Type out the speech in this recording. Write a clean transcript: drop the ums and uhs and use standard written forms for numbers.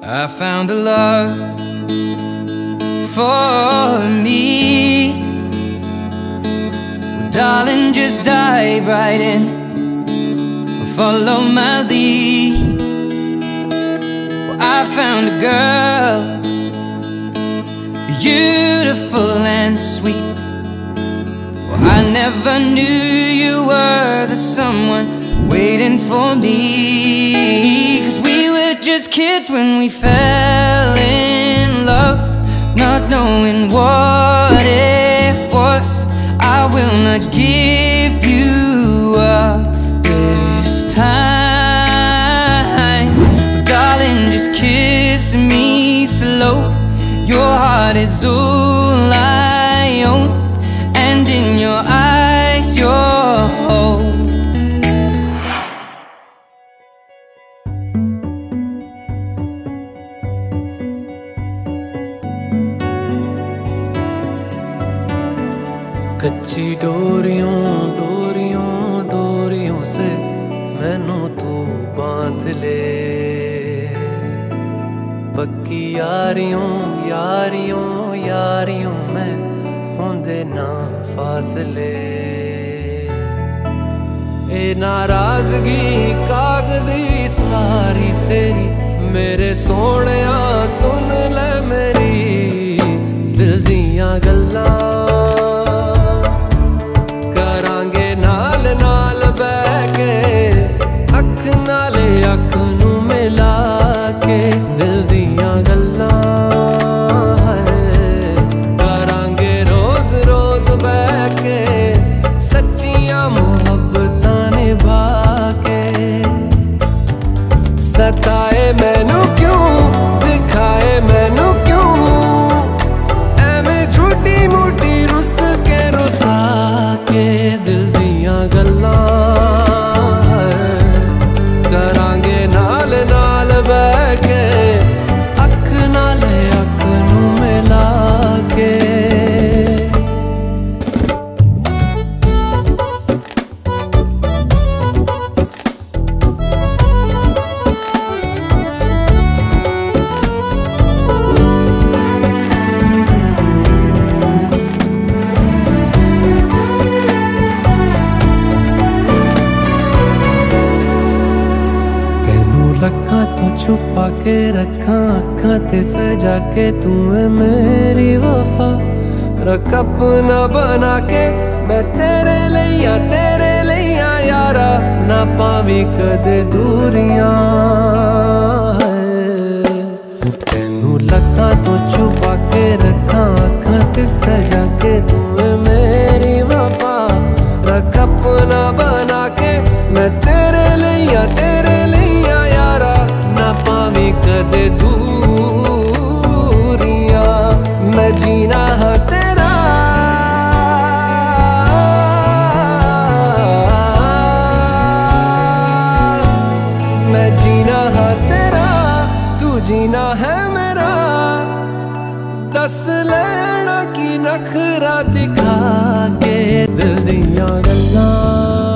I found a love for me. Well, darling, just dive right in, follow my lead. Well, I found a girl, beautiful and sweet. Well, I never knew you were the someone waiting for me. 'Cause we were just kids when we fell in love, not knowing what it was. I will not give you up this time. Darling, just kiss me slow. Your heart is all I own, and in your eyes you're hope. कच्ची डोरियों डोरियों डोरियों से मैनू तू बांध ले, पक्की यारियों यारियों यारियों में होंदे ना फासले। ए नाराजगी कागजी सारी तेरी, मेरे सोहणिया सुन ले मेरी दिल दियां गल्लां। अख नू मिला के दिल दियां गल्लां करांगे रोज रोज बैठ के, सच्चियां मुहब्बतां निभा के। सताए मैनू क्यों, दिखाए मैनू क्यों, एवें झूठी मूठी रुस के रुसा के दिल दियां गल्लां करांगे नाल नाल बैठ के, अख नाल अख नू मिला के। लखा तो छुपा के रखा अखा ते सजा के, तू है मेरी वफा। रख अपना बना के मैं तेरे लिया यारा, ना पावी कदे दूरियां। तेनू लखा तो छुपा के रखा अखा ते सजा के, तू है मेरी वफा। रख अपना बना के मैं तेरे लिया यारा, ना पावी कदे दूरियां। मैं जीना है तेरा, मैं जीना है तेरा, तू जीना है मेरा। दस लेना की नखरा दिखा के दिल दियां गल्लां।